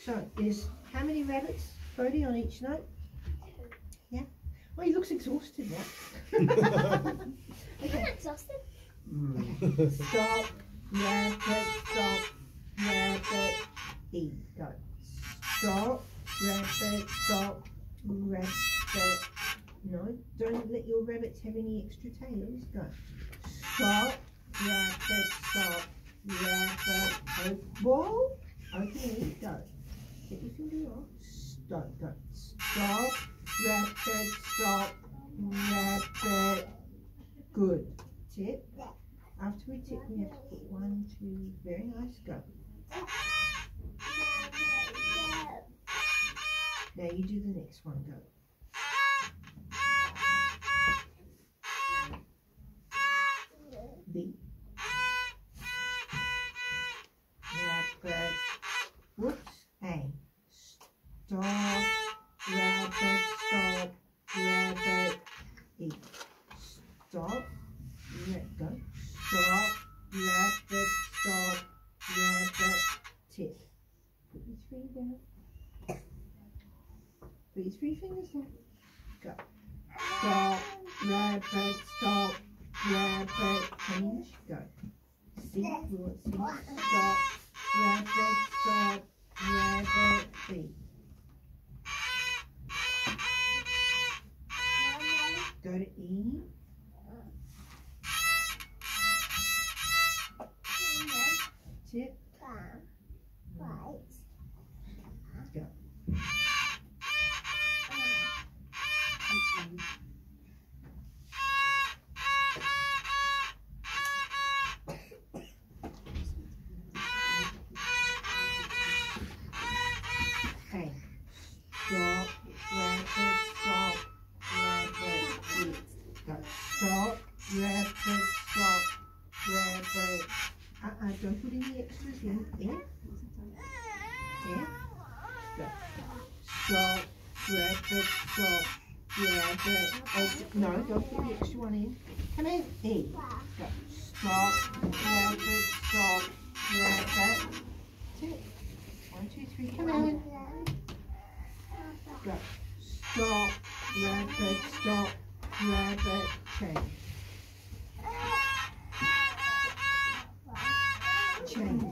So, there's how many rabbits, Bodhi, on each note? Yeah? Well, he looks exhausted now. Okay. I'm exhausted. Okay. Stop, rabbit, stop, rabbit, E. Go. Stop, rabbit, stop, rabbit. No, don't let your rabbits have any extra tails. Go. Stop, rabbit, stop, rabbit. Whoa. Okay, go. Get your finger off. Stop, go. Stop, rabbit, stop, rabbit. Good. Tip. After we tip, we have to put 1, 2. Very nice. Go. Now you do the next one. Go. B. Rabbit. Whoops. A. Stop. Rabbit. Stop. Rabbit. E. Stop. Go. Stop. Rabbit. Stop. Rabbit. Tip. Put your 3 down. Put your 3 fingers down. Go. Stop. Rabbit. Stop. Rabbit. Change. Go. C. We want C. Stop. Rabbit. Stop. Rabbit. B. Go to E. Tip. Go. Okay. Stop. Rabbit. Stop. Rabbit. E. Go. Stop. Rabbit. Stop. Rabbit. Don't put any extras in. Yeah. Yeah. Go. Stop. Rabbit. Stop. Rabbit. Oh, no, don't put the extra one in. Come in. E. Go. Stop. Rabbit. Stop. Rabbit. 2. 1, 2, 3. Come in. Go. Stop. Rabbit. Stop. Rabbit. Change. Change.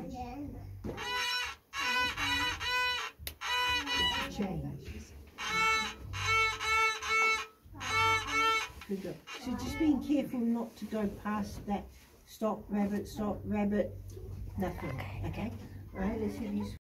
Change. Good job. So just being careful not to go past that stop, rabbit, nothing. Okay? Alright, let's have you